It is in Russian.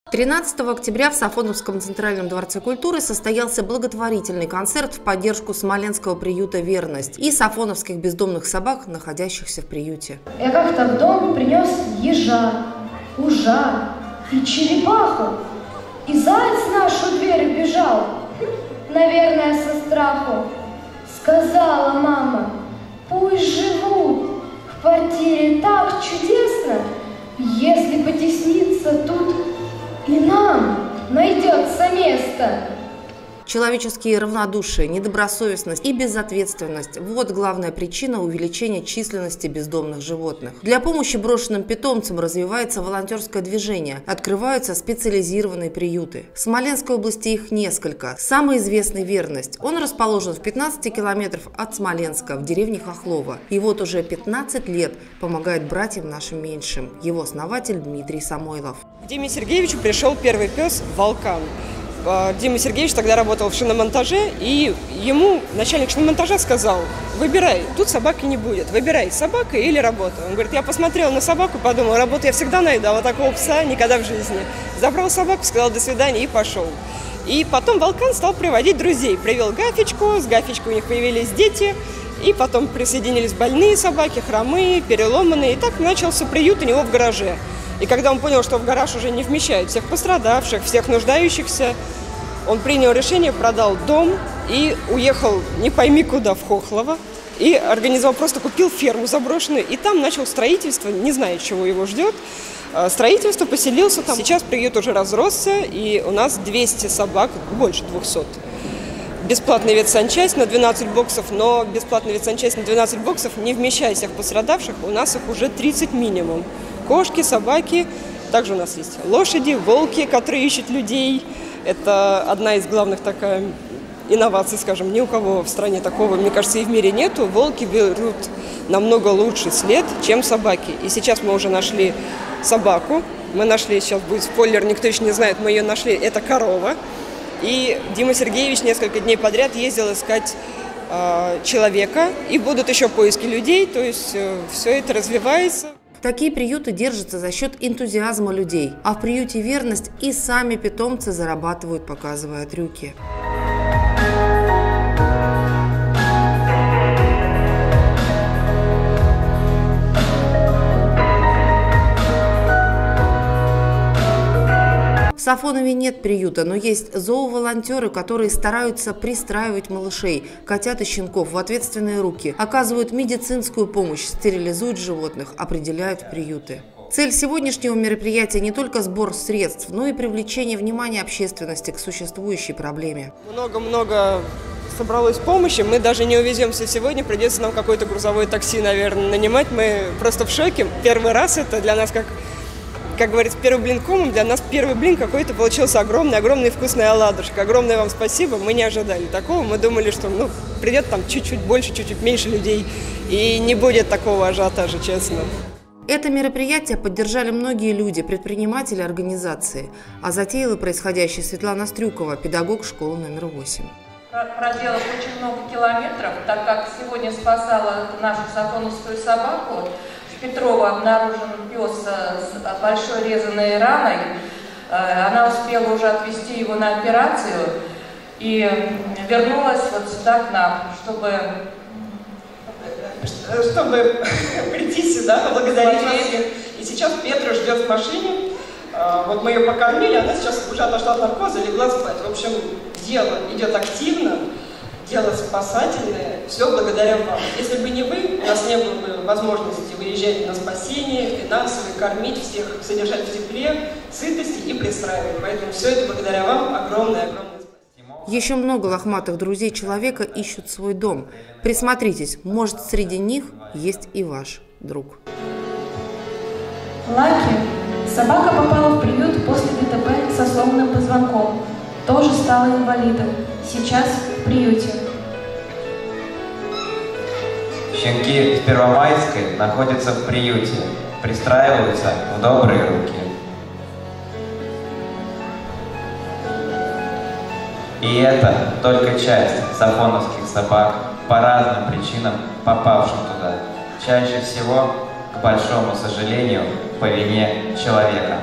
13 октября в Сафоновском центральном дворце культуры состоялся благотворительный концерт в поддержку смоленского приюта «Верность» и сафоновских бездомных собак, находящихся в приюте. Я как-то в дом принес ежа, ужа и черепаху, и заяц в нашу дверь бежал, наверное, со страху. Сказала мама: пусть живут в квартире так чудесно, если потесниться тут и нам найдется место. Человеческие равнодушие, недобросовестность и безответственность – вот главная причина увеличения численности бездомных животных. Для помощи брошенным питомцам развивается волонтерское движение, открываются специализированные приюты. В Смоленской области их несколько. Самый известный – «Верность». Он расположен в 15 километров от Смоленска, в деревне Хохлово. И вот уже 15 лет помогает братьям нашим меньшим. Его основатель Дмитрий Самойлов. К Диме Сергеевичу пришел первый пес «Волкан». Дима Сергеевич тогда работал в шиномонтаже, и ему начальник шиномонтажа сказал: выбирай, тут собаки не будет, выбирай, собака или работа. Он говорит: я посмотрел на собаку, подумал, работу я всегда найду, а вот такого пса никогда в жизни. Забрал собаку, сказал до свидания и пошел. И потом Волкан стал приводить друзей, привел Гафичку, с Гафичкой у них появились дети, и потом присоединились больные собаки, хромые, переломанные, и так начался приют у него в гараже. И когда он понял, что в гараж уже не вмещают всех пострадавших, всех нуждающихся, он принял решение, продал дом и уехал не пойми куда, в Хохлово. И организовал, просто купил ферму заброшенную, и там начал строительство, не зная, чего его ждет. Строительство, поселился там. Сейчас приют уже разросся, и у нас 200 собак, больше 200. Бесплатная ветсанчасть на 12 боксов, но бесплатная ветсанчасть на 12 боксов, не вмещая всех пострадавших, у нас их уже 30 минимум. Кошки, собаки, также у нас есть лошади, волки, которые ищут людей. Это одна из главных такая инноваций, скажем, ни у кого в стране такого, мне кажется, и в мире нету. Волки берут намного лучший след, чем собаки. И сейчас мы уже нашли собаку. Мы нашли, сейчас будет спойлер, никто еще не знает, мы ее нашли, это корова. И Дима Сергеевич несколько дней подряд ездил искать человека. И будут еще поиски людей, то есть все это развивается. Такие приюты держатся за счет энтузиазма людей, а в приюте «Верность» и сами питомцы зарабатывают, показывая трюки. В Сафонове нет приюта, но есть зооволонтеры, которые стараются пристраивать малышей, котят и щенков в ответственные руки, оказывают медицинскую помощь, стерилизуют животных, определяют в приюты. Цель сегодняшнего мероприятия не только сбор средств, но и привлечение внимания общественности к существующей проблеме. Много собралось помощи, мы даже не увеземся сегодня, придется нам какое-то грузовое такси, наверное, нанимать. Мы просто в шоке. Первый раз это для нас как говорится, первый блин комом, для нас первый блин какой-то получился огромный вкусный оладушек. Огромное вам спасибо, мы не ожидали такого. Мы думали, что придет там чуть-чуть больше, чуть-чуть меньше людей, и не будет такого ажиотажа, честно. Это мероприятие поддержали многие люди, предприниматели, организации. А затеяла происходящее Светлана Стрюкова, педагог школы номер 8. Проделав очень много километров, так как сегодня спасала нашу сафоновскую собаку, в Петрово обнаружен пес с большой резаной раной. Она успела уже отвезти его на операцию и вернулась вот сюда к нам, чтобы прийти сюда, поблагодарить вас всех. И сейчас Петра ждет в машине. Вот мы ее покормили, она сейчас уже отошла от наркоза, легла спать. В общем, дело идет активно. Дело спасательное, все благодаря вам. Если бы не вы, у нас не было бы возможности выезжать на спасение, финансово, кормить всех, содержать в тепле, сытости и пристраивать. Поэтому все это благодаря вам огромное спасибо. Еще много лохматых друзей человека ищут свой дом. Присмотритесь, может, среди них есть и ваш друг. Лаки. Собака попала в приют после ДТП со сломанным позвонком. Тоже стала инвалидом. Сейчас в приюте. Щенки в Первомайской находятся в приюте, пристраиваются в добрые руки. И это только часть сафоновских собак, по разным причинам попавших туда. Чаще всего, к большому сожалению, по вине человека.